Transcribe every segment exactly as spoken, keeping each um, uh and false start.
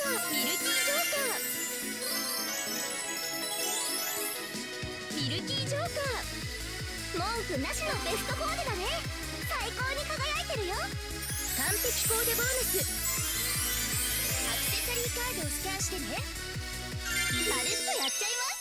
ミルキージョーカー。ミルキージョーカー、文句なしのベストコーデだね。最高に輝いてるよ。完璧コーデボーナス。アクセサリーカードをスキャンしてね。まるっとやっちゃいます。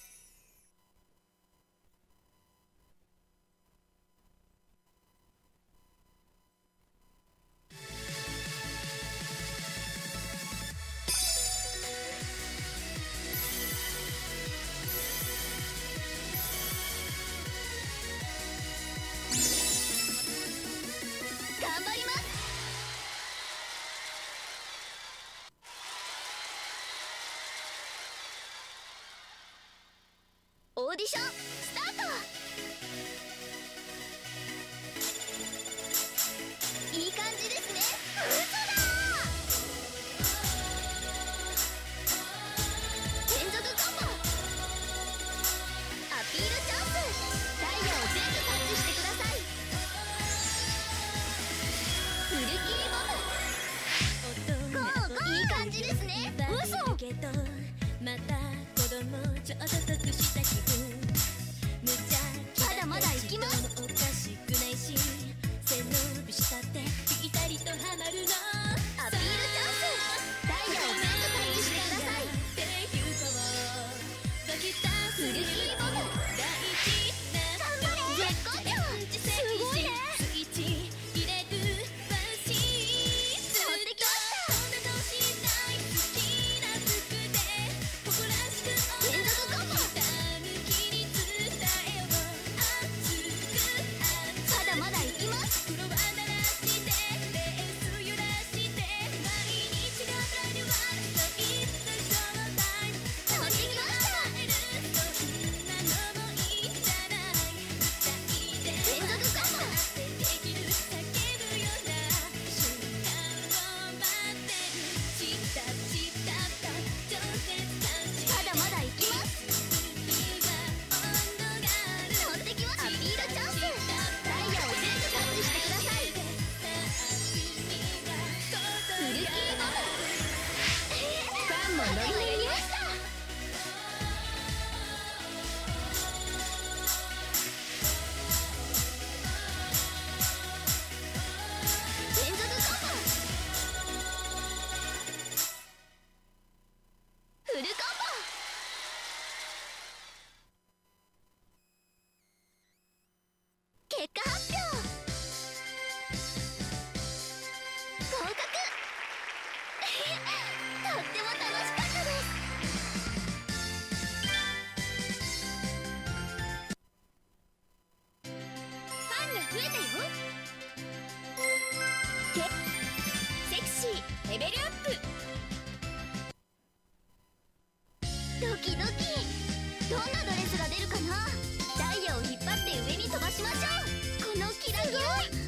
頑張ります。オーディションスタート。いい感じですね。嘘だー。連続コンボ。アピールチャンス。ダイヤを全部タッチしてください。フルキーボム。ゴーゴー。いい感じですね。嘘。また子供ちょっと得した気分。むちゃまだまだ行きます。おかしくないし背伸びしたってぴったりとハマるの。アピールチャンス。ダイヤを全部タッチしてください。フルキーボム。頑張れ。絶好調。すごいね。スイッチ入れるわし持ってきました。連続コンボ。まだまだ行きます。持ってきました。連続コンボ。まだまだ行きます。持ってきました。アピールチャンス。ダイヤを全部タッチしてください。フルキーボム。ファンもノリノリにました。連続コンボ。フルコンボ。結果発表。合格。とっても楽しかったです。ファンが増えたよ。けセクシーレベルアップ。ドキドキ。どんなドレスが出るかな。ダイヤを引っ張って上に飛ばしましょう。このキラキラ。